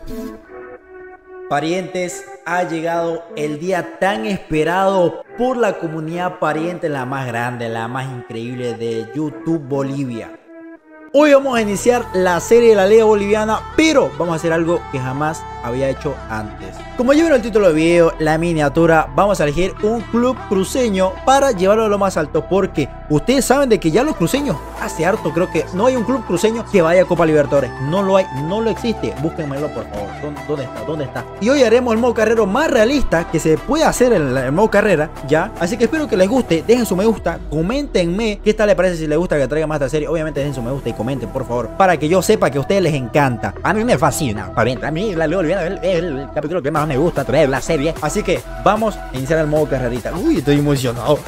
Parientes, ha llegado el día tan esperado por la comunidad pariente, la más grande, la más increíble de YouTube Bolivia. Hoy vamos a iniciar la serie de la Liga Boliviana, pero vamos a hacer algo que jamás había hecho antes. Como ya vieron el título del video, la miniatura, vamos a elegir un club cruceño para llevarlo a lo más alto, porque ustedes saben de que ya los cruceños, hace harto creo que no hay un club cruceño que vaya a Copa Libertadores. No lo hay, no lo existe. Búsquenmelo por favor. ¿Dónde está? ¿Dónde está? Y hoy haremos el modo carrero más realista que se puede hacer en el modo carrera, ya. Así que espero que les guste, dejen su me gusta, coméntenme qué tal les parece, si les gusta que traiga más esta serie. Obviamente dejen su me gusta y comenten por favor, para que yo sepa que a ustedes les encanta. A mí me fascina, a mí la Liga Boliviana es el capítulo que más me gusta traer la serie. Así que vamos a iniciar el modo carrerita. Uy, estoy emocionado.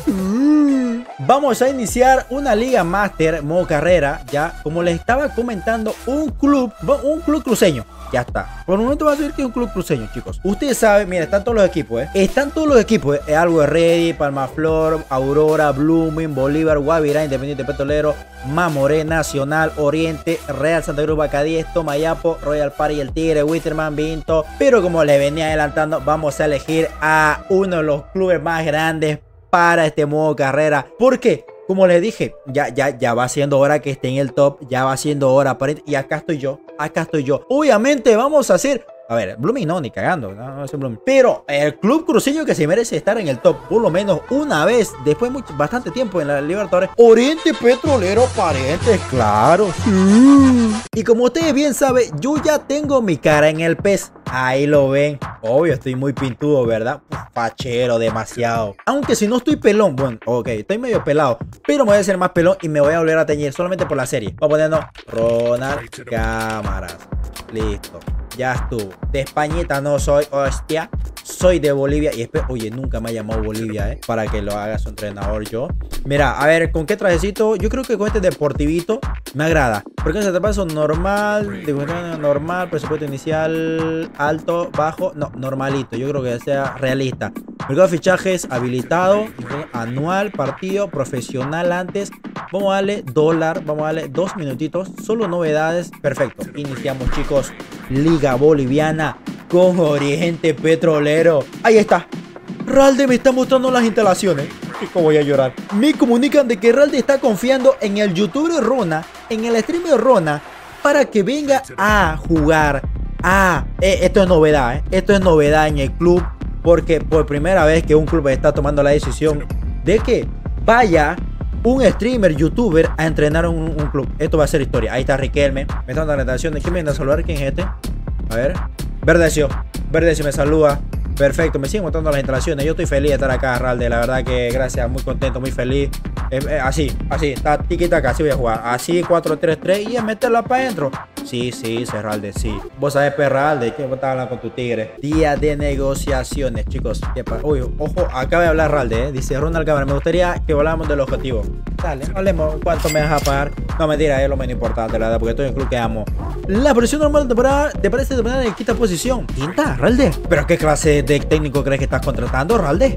Vamos a iniciar una Liga Master modo carrera, ya. Como les estaba comentando, un club cruceño. Ya está. Por el momento va a ser que es un club cruceño, chicos. Ustedes saben, mira, están todos los equipos, Están todos los equipos, Algo de Ready, Palmaflor, Aurora, Blooming, Bolívar, Guavirá, Independiente Petrolero, Mamoré, Nacional, Oriente, Real Santa Cruz, Bacadiesto, Mayapo, Royal Party, El Tigre, Witterman, Vinto. Pero como les venía adelantando, vamos a elegir a uno de los clubes más grandes para este modo carrera. ¿Por qué? Como les dije, ya va siendo hora que esté en el top. Ya va siendo hora. Y acá estoy yo. Obviamente vamos a hacer... A ver, Blooming no, ni cagando. No es Blooming. Pero el club cruceño que se merece estar en el top por lo menos una vez, después de bastante tiempo en la Libertadores. Oriente Petrolero, parientes, claro. Sí. Y como ustedes bien saben, yo ya tengo mi cara en el PES. Ahí lo ven. Obvio, estoy muy pintudo, ¿verdad? Fachero, demasiado. Aunque si no estoy pelón, bueno, ok, estoy medio pelado, pero me voy a hacer más pelón y me voy a volver a teñir solamente por la serie. Voy a ponernos Ronald Cámaras. Listo. Ya estuvo. De Españita no soy, hostia. Soy de Bolivia. Y oye, nunca me ha llamado Bolivia, para que lo haga su entrenador yo. Mira, a ver, ¿con qué trajecito? Yo creo que con este deportivito me agrada. Porque se te pasa normal, normal, presupuesto inicial, alto, bajo. No, normalito. Yo creo que sea realista. Mercado de fichajes habilitado, anual, partido, profesional antes. Vamos a darle dólar, vamos a darle 2 minutitos. Solo novedades. Perfecto. Iniciamos, chicos. Liga Boliviana con Oriente Petrolero. Ahí está. Ralde me está mostrando las instalaciones. ¿Cómo voy a llorar? Me comunican de que Ralde está confiando en el youtuber Rona, en el streamer Rona, para que venga a jugar. Esto es novedad, Esto es novedad en el club. Porque por primera vez que un club está tomando la decisión de que vaya un streamer, youtuber a entrenar un club. Esto va a ser historia. Ahí está Riquelme. Me está dando la tentación de que me viene a saludar. ¿Quién es este? A ver. Verdecio me saluda. Perfecto, me siguen mostrando las instalaciones. Yo estoy feliz de estar acá, Ralde. La verdad que gracias, muy contento, muy feliz. Así, está tiki-taka, así voy a jugar. Así, 4-3-3 y a meterla para adentro. Sí, Ralde, sí. Vos sabés, Ralde, que vos estás hablando con tu tigre. Día de negociaciones, chicos. Uy, ojo, acaba de hablar Ralde, Dice Ronald Cámara, me gustaría que habláramos del objetivo. Dale, hablemos. ¿Cuánto me vas a pagar? No, mentira, es lo menos importante, la verdad, porque estoy en un club que amo. La posición normal de temporada, ¿te parece temporada en quinta posición? ¿Quinta, Ralde? ¿Pero qué clase de técnico crees que estás contratando, Ralde?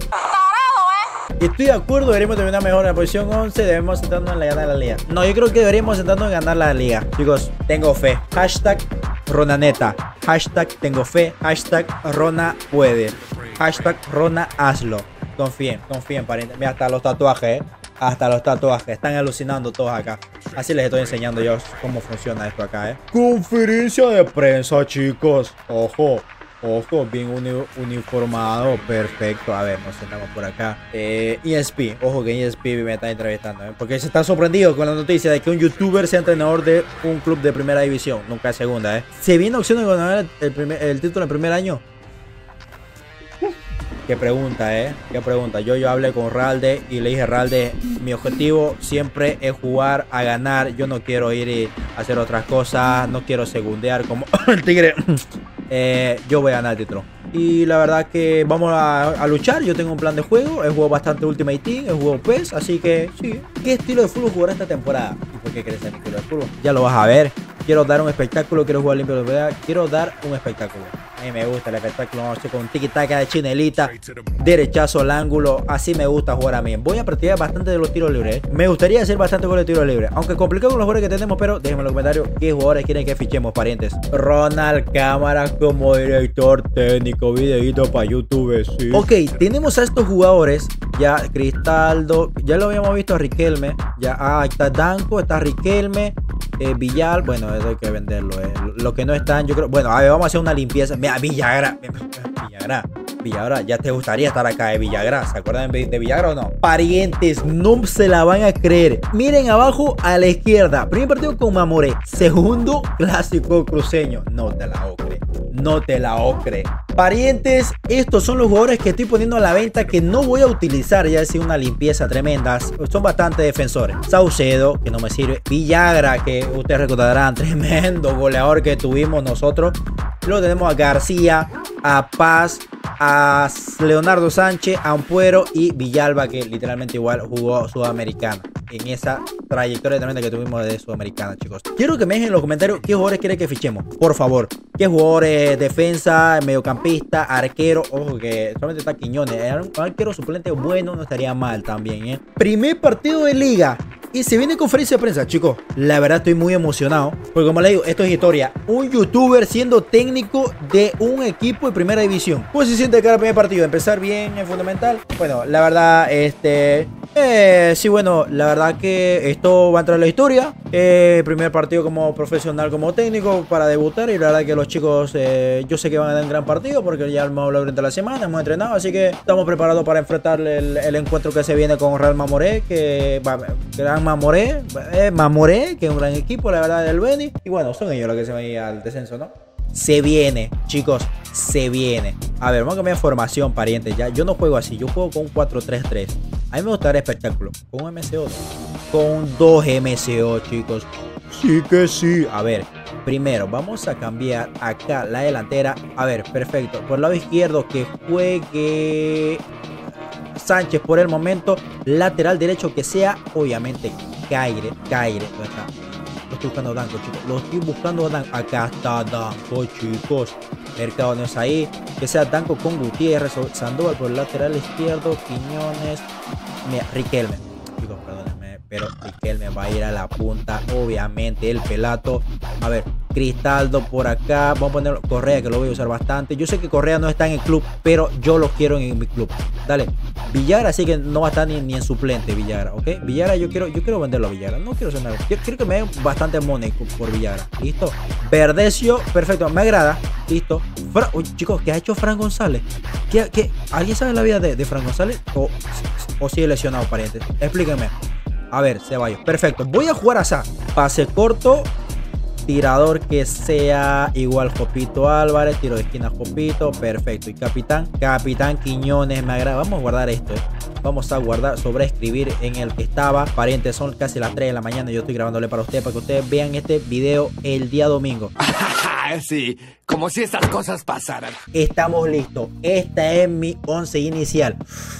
Estoy de acuerdo, deberíamos terminar mejor en la posición 11. Debemos centrarnos en la ganar la liga. No, yo creo que deberíamos centrarnos en ganar la liga. Chicos, tengo fe. Hashtag Ronaneta. Hashtag tengo fe. Hashtag Rona puede. Hashtag Rona hazlo. Confíen, parientes. Mira, hasta los tatuajes, Hasta los tatuajes. Están alucinando todos acá. Así les estoy enseñando yo cómo funciona esto acá, Conferencia de prensa, chicos. Ojo, bien uniformado. Perfecto. A ver, nos sentamos por acá. ESP. Ojo que ESP me está entrevistando, porque se está sorprendido con la noticia de que un youtuber sea entrenador de un club de primera división. Nunca de segunda, ¿Se viene opción de ganar el título en primer año? Qué pregunta, Qué pregunta. Yo hablé con Ralde y le dije, Ralde, mi objetivo siempre es jugar a ganar. Yo no quiero ir y hacer otras cosas. No quiero segundear como el tigre. Yo voy a ganar el título. Y la verdad que vamos a luchar. Yo tengo un plan de juego. He jugado bastante Ultimate Team. He jugado PES. Así que sí. ¿Qué estilo de fútbol jugará esta temporada? ¿Y por qué crees en mi estilo de fútbol? Ya lo vas a ver. Quiero dar un espectáculo. Quiero jugar limpio. Quiero dar un espectáculo. A mí me gusta el espectáculo, vamos a hacer con tiki-taka de chinelita, derechazo al ángulo, así me gusta jugar a mí. Voy a practicar bastante de los tiros libres, ¿eh? Me gustaría hacer bastante con los tiros libres, aunque complicado con los jugadores que tenemos, pero déjenme en los comentarios qué jugadores quieren que fichemos, parientes. Ronald Cámara como director técnico, videito para YouTube, sí. Ok, tenemos a estos jugadores, ya Cristaldo, ya lo habíamos visto a Riquelme, ya está Danco, está Riquelme. Villal, bueno, eso hay que venderlo. Lo que no están, yo creo. Bueno, a ver, vamos a hacer una limpieza. Mira, Villagra, ya te gustaría estar acá de Villagra. ¿Se acuerdan de Villagra o no? Parientes, no se la van a creer. Miren abajo a la izquierda. Primer partido con Mamoré. Segundo clásico cruceño. No te la ocre. No te la ocre. Parientes, estos son los jugadores que estoy poniendo a la venta que no voy a utilizar. Ya es una limpieza tremenda. Son bastante defensores. Saucedo, que no me sirve. Villagra, que ustedes recordarán, tremendo goleador que tuvimos nosotros. Luego tenemos a García, a Paz, a Leonardo Sánchez, a Ampuero y Villalba, que literalmente igual jugó Sudamericana en esa trayectoria tremenda que tuvimos de Sudamericana, chicos. Quiero que me dejen en los comentarios qué jugadores quieren que fichemos, por favor. Qué jugadores, defensa, mediocampista, arquero. Ojo que solamente está Quiñones. Un arquero suplente bueno no estaría mal también, ¿eh? Primer partido de liga. Y se viene conferencia de prensa, chicos. La verdad estoy muy emocionado. Porque como les digo, esto es historia. Un youtuber siendo técnico de un equipo de primera división. ¿Cómo se siente cada primer partido? Empezar bien en fundamental. Bueno, la verdad, sí, bueno, la verdad que esto va a entrar en la historia. Primer partido como profesional, como técnico para debutar. Y la verdad que los chicos, yo sé que van a dar un gran partido porque ya hemos hablado durante la semana, hemos entrenado. Así que estamos preparados para enfrentar el encuentro que se viene con Real Mamoré. Que va gran Mamoré, que es un gran equipo, la verdad, del Beni. Y bueno, son ellos los que se van a ir al descenso, ¿no? Se viene, chicos, se viene. A ver, vamos a cambiar formación, parientes. Ya, yo no juego así, yo juego con un 4-3-3. A mí me gusta el espectáculo. Con un MCO, con 2 MCO, chicos. Sí que sí. A ver, primero vamos a cambiar acá la delantera. A ver, perfecto. Por el lado izquierdo que juegue Sánchez por el momento. Lateral derecho que sea, obviamente, Caire. ¿Dónde está? Lo estoy buscando a Danco, chicos. Lo estoy buscando a Danco. Acá está Danco, chicos. Mercado no es ahí. Que sea Danco con Gutiérrez o Sandoval por el lateral izquierdo. Quiñones. Mira, Riquelme. Chicos, perdónenme, pero Riquelme va a ir a la punta. Obviamente, el pelato. A ver, Cristaldo por acá. Vamos a poner Correa, que lo voy a usar bastante. Yo sé que Correa no está en el club, pero yo lo quiero en mi club. Dale. Villagra, así que no va a estar ni en suplente Villagra, ¿ok? Villagra, yo quiero venderlo a Villagra. No quiero hacer nada. Quiero que me den bastante money por Villagra. ¿Listo? Verdecio, perfecto. Me agrada. ¿Listo? Uy, chicos, ¿qué ha hecho Fran González? ¿Alguien sabe la vida de Fran González? ¿O sigue lesionado, parientes? Explíquenme. A ver, Ceballos. Perfecto. Voy a jugar así. Pase corto. Tirador que sea igual Jopito Álvarez. Tiro de esquina Jopito. Perfecto. Y capitán Quiñones. Me agrada. Vamos a guardar esto. Vamos a guardar, sobreescribir en el que estaba. Parientes, son casi las 3 de la mañana. Yo estoy grabándole para ustedes, para que ustedes vean este video el día domingo. Sí, como si estas cosas pasaran. Estamos listos. Esta es mi 11 inicial.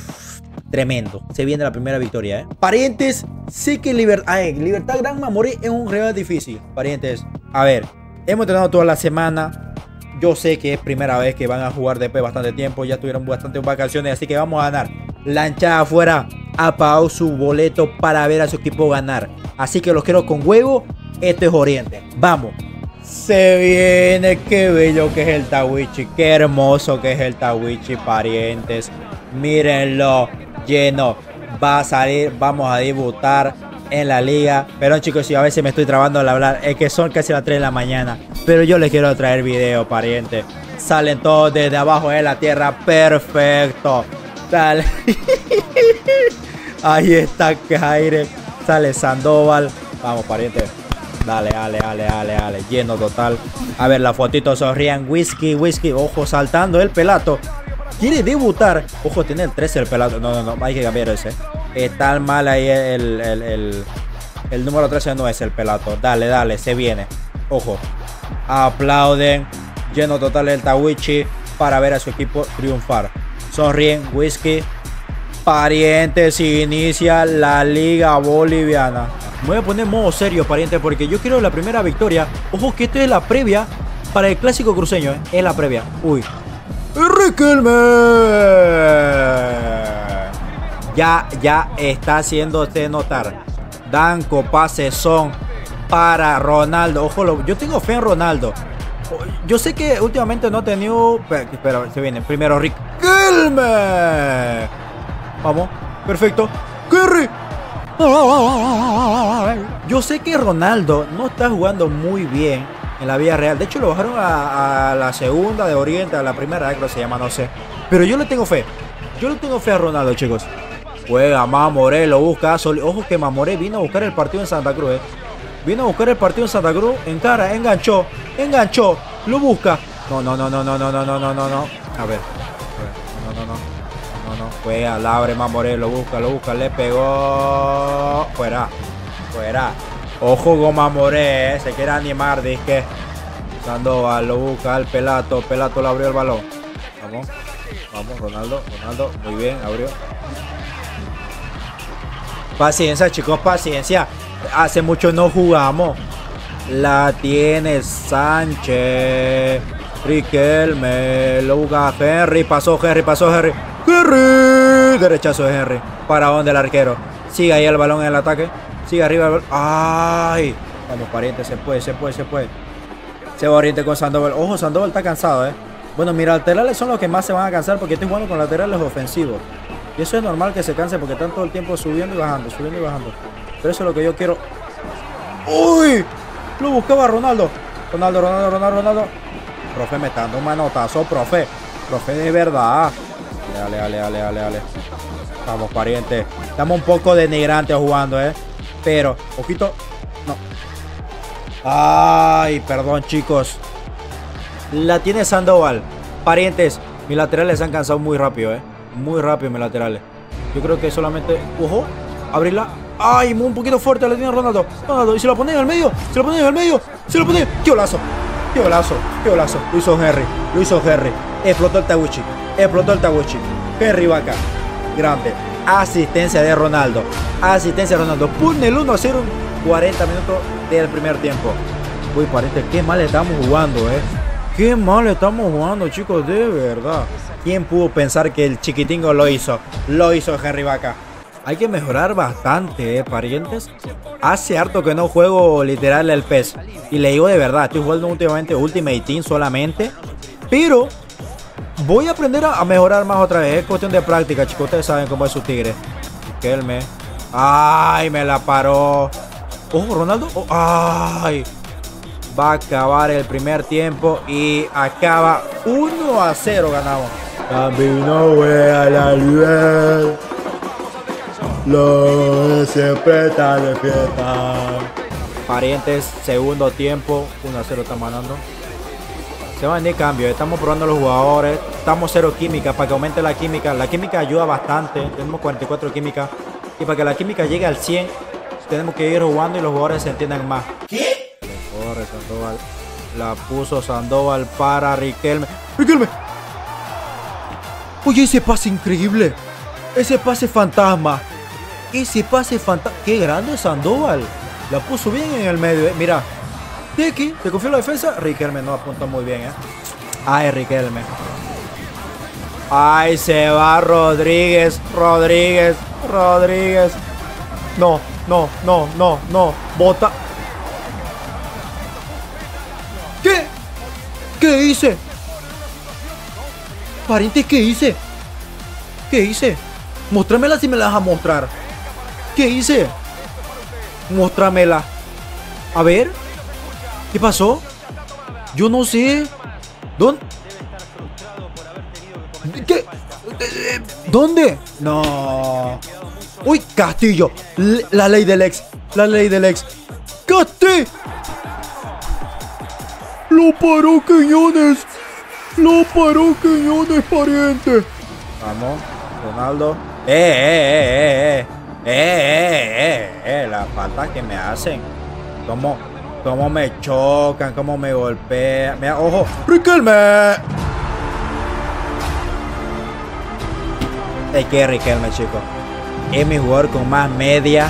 Tremendo. Se viene la primera victoria, ¿eh? Parientes, sí que Libertad Gran Mamoré es un rival difícil. Parientes, a ver, hemos entrenado toda la semana. Yo sé que es primera vez que van a jugar después de bastante tiempo. Ya tuvieron bastantes vacaciones, así que vamos a ganar. Lanchada afuera, ha pagado su boleto para ver a su equipo ganar. Así que los quiero con huevo. Esto es Oriente. Vamos. Se viene, qué bello que es el Tawichi. Qué hermoso que es el Tawichi, parientes. Mírenlo. Lleno, va a salir, vamos a debutar en la liga. Pero chicos, si a veces me estoy trabando al hablar, es que son casi las 3 de la mañana. Pero yo les quiero traer video, pariente. Salen todos desde abajo de la tierra. Perfecto. Dale. Ahí está Caire. Sale Sandoval. Vamos, pariente. Dale. Lleno total. A ver, la fotito sonrían. Whisky. Ojo, saltando el pelato. Quiere debutar. Ojo, tiene el 13 el pelato. No, hay que cambiar ese. Está mal ahí el número 13 no es el pelato. Dale, se viene. Ojo. Aplauden. Lleno total el Tawichi para ver a su equipo triunfar. Sonríen. Whisky. Parientes, inicia la liga boliviana. Me voy a poner en modo serio, parientes, porque yo quiero la primera victoria. Ojo que esto es la previa para el clásico cruceño, es la previa. Uy. Riquelme. Ya está haciéndote notar. Danco, pase son para Ronaldo. Ojo, yo tengo fe en Ronaldo. Yo sé que últimamente no ha tenido... Pero se viene primero Riquelme. Vamos, perfecto. Kerry. Yo sé que Ronaldo no está jugando muy bien en la vida real. De hecho, lo bajaron a la segunda de Oriente, a la primera, creo que se llama, no sé. Pero yo le tengo fe. Yo le tengo fe a Ronaldo, chicos. Juega Mamoré, lo busca. Ojo que Mamoré vino a buscar el partido en Santa Cruz, Vino a buscar el partido en Santa Cruz. Encara, enganchó. Lo busca. No. A ver. No. Juega, la abre Mamoré, lo busca. Le pegó. Fuera. Ojo con Mamoré, se quiere animar, disque. Sandoval lo busca al Pelato. Pelato le abrió el balón. Vamos, Ronaldo. Muy bien, abrió. Paciencia, chicos, paciencia. Hace mucho no jugamos. La tiene Sánchez. Riquelme. Lo busca Henry. Pasó Henry. Derechazo de Henry. ¿Para dónde el arquero? Sigue ahí el balón en el ataque. Sigue arriba el balón. ¡Ay! Vamos, pariente, se puede. Se va Oriente con Sandoval. Ojo, Sandoval está cansado, Bueno, mis laterales son los que más se van a cansar porque estoy jugando con laterales ofensivos. Y eso es normal que se canse porque están todo el tiempo subiendo y bajando. Pero eso es lo que yo quiero. ¡Uy! Lo buscaba Ronaldo. Ronaldo. Profe, me está dando un manotazo, profe. Profe, de verdad. Dale. Vamos, pariente. Estamos un poco denigrantes jugando, Pero, ojito. No. Ay, perdón, chicos. La tiene Sandoval. Parientes, mis laterales se han cansado muy rápido, Muy rápido mis laterales. Yo creo que solamente... Ojo, abrirla. Ay, un poquito fuerte la tiene Ronaldo. Y se lo pone en el medio. ¡Qué golazo! Lo hizo Henry. Explotó el Taguchi. Henry Vaca. Grande. Asistencia de Ronaldo. Pone el 1-0 en 40 minutos del primer tiempo. Uy, pariente, qué mal estamos jugando, Qué mal estamos jugando, chicos, de verdad. ¿Quién pudo pensar que el chiquitingo lo hizo? Lo hizo Henry Vaca. Hay que mejorar bastante, parientes. Hace harto que no juego literal el PES. Y le digo de verdad, estoy jugando últimamente Ultimate Team solamente. Pero voy a aprender a mejorar más otra vez. Es cuestión de práctica, chicos. Ustedes saben cómo es su tigre. Riquelme. Ay, me la paró. Ojo, Ronaldo. Ay. Va a acabar el primer tiempo y acaba 1-0 ganamos. Camino a la nivel. Lo siempre está de fiesta. Parientes, segundo tiempo. 1-0 estamos ganando. Se van a venir cambios. Estamos probando a los jugadores. Estamos 0 química para que aumente la química. La química ayuda bastante. Tenemos 44 química. Y para que la química llegue al 100, tenemos que ir jugando y los jugadores se entiendan más. ¿Qué? Corre Sandoval. La puso Sandoval para Riquelme. Oye, ese pase increíble. Ese pase fantasma. Qué grande Sandoval. La puso bien en el medio. Mira. Teki, ¿te confió la defensa? Riquelme no apunta muy bien, Ay, Riquelme. Ay, se va Rodríguez. No. Bota. ¿Qué hice? Pariente, ¿qué hice? Muéstramela si me la vas a mostrar. ¿Qué hice? Muéstramela. A ver. ¿Qué pasó? Yo no sé. ¿Qué? ¿Dónde? No. Uy, Castillo. La ley del ex. ¡Castillo! Lo paró Quiñones, pariente. Vamos, Ronaldo. Las faltas que me hacen. Cómo me chocan, cómo me golpean. Mira, ojo. Riquelme. Es que Riquelme, chicos, es mi jugador con más media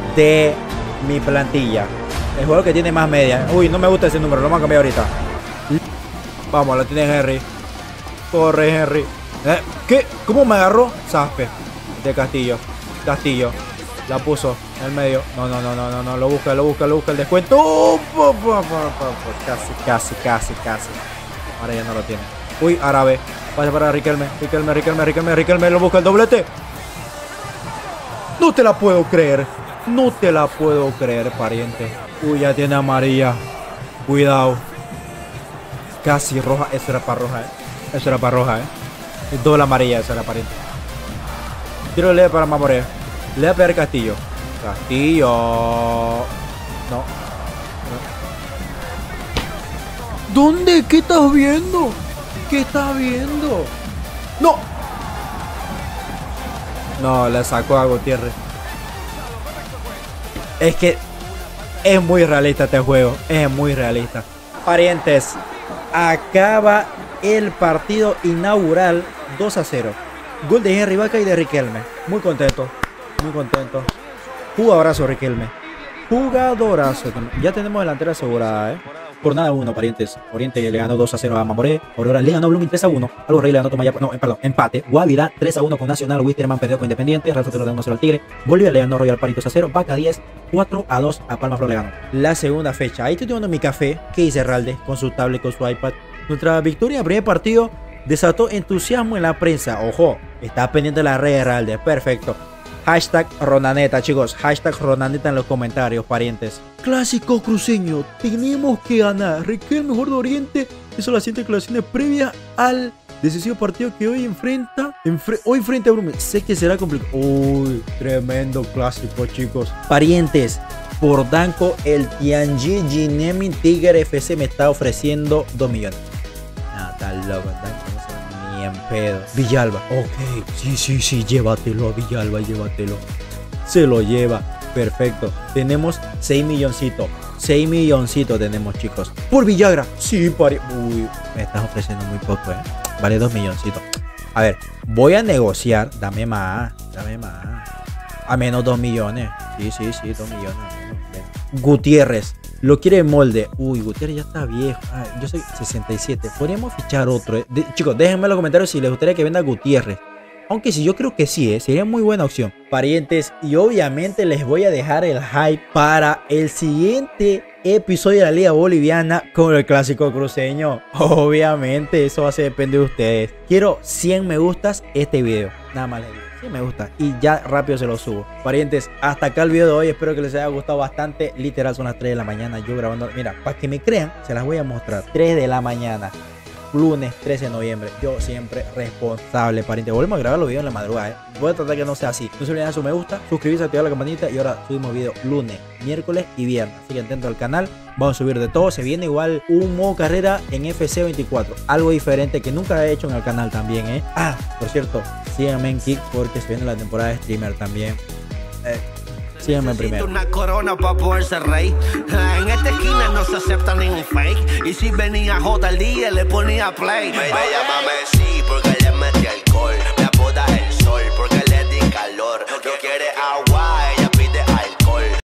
de mi plantilla. El jugador que tiene más media. Uy, no me gusta ese número, lo vamos a cambiar ahorita. Vamos, la tiene Henry. Corre, Henry. ¿Qué? ¿Cómo me agarró? Zaspe. De Castillo. Castillo. La puso en el medio. No. Lo busca el descuento. Casi. Ahora ya no lo tiene. Uy, Árabe. Pasa para Riquelme. Riquelme. Lo busca el doblete. No te la puedo creer. Pariente. Uy, ya tiene amarilla. Cuidado. Casi roja. Eso era para roja, Doble amarilla, eso era, pariente. Tiro leve para Mamoré. Le va a pegar Castillo. No. ¿Dónde? ¿Qué estás viendo? No, le sacó a Gutiérrez. Es que es muy realista este juego. Parientes, acaba el partido inaugural 2-0. Gol de Henry Vaca y de Riquelme. Muy contento. Jugadorazo Riquelme. Ya tenemos delantera asegurada, Jornada 1, parientes. Oriente le ganó 2-0 a Mamoré. Aurora le ganó Blooming 3-1. Algo Rey le ganó Tomayapa. Empate. Guavirá 3-1 con Nacional. Wisterman perdió con Independiente. Rafa Telo le ganó 1-0 al Tigre. Bolívar le ganó Royal Party 2-0. Vaca 10. 4-2 a Palma Flor le ganó. La segunda fecha. Ahí estoy tomando mi café. ¿Qué dice Ralde? Con su tablet, con su iPad. Nuestra victoria en el primer partido desató entusiasmo en la prensa. Ojo, está pendiente de las redes, Ralde. Perfecto. Hashtag Ronaneta, chicos. Hashtag Ronaneta en los comentarios, parientes. Clásico cruceño. Tenemos que ganar. Riquelme, mejor de Oriente. Hizo las 7 declaraciones previas al decisivo partido que hoy enfrenta. Hoy frente a Brummel. Sé que será complicado. Uy, tremendo clásico, chicos. Parientes. Por Danco, el Tianjin Jinemi Tiger FC me está ofreciendo 2 millones. Está loco, Danco. Ni en pedo. Villalba, ok, sí, llévatelo a Villalba, se lo lleva, perfecto. Tenemos 6 milloncitos tenemos, chicos. Por Villagra, sí, uy, me estás ofreciendo muy poco, vale 2 milloncitos. A ver, voy a negociar, dame más, a menos 2 millones, sí, 2 millones. Gutiérrez, lo quiere en molde. Uy, Gutiérrez ya está viejo. Yo soy 67. Podríamos fichar otro. Chicos, déjenme en los comentarios si les gustaría que venda Gutiérrez. Aunque sí, yo creo que sí, sería muy buena opción. Parientes, y obviamente les voy a dejar el hype para el siguiente episodio de la Liga Boliviana con el clásico cruceño. Obviamente, eso va a depender de ustedes. Quiero 100 me gustas este video. Nada más les digo. Sí, me gusta y ya rápido se lo subo. Parientes, hasta acá el video de hoy. Espero que les haya gustado bastante. Literal son las 3 de la mañana yo grabando. Mira, para que me crean, se las voy a mostrar. 3 de la mañana, lunes 13 de noviembre. Yo siempre responsable, parientes. Volvemos a grabar los videos en la madrugada, Voy a tratar que no sea así. No se olviden de su me gusta, suscribirse, activar la campanita. Y ahora subimos video lunes, miércoles y viernes. Así que atento al canal. Vamos a subir de todo. Se viene igual un modo carrera en FC 24. Algo diferente que nunca he hecho en el canal también, por cierto, síganme en Kick porque se viene la temporada de streamer también. Síganme primero. Una corona para poder ser rey. En esta esquina no se acepta ningún fake. Y si venía J al día le ponía play. Me llama Messi porque le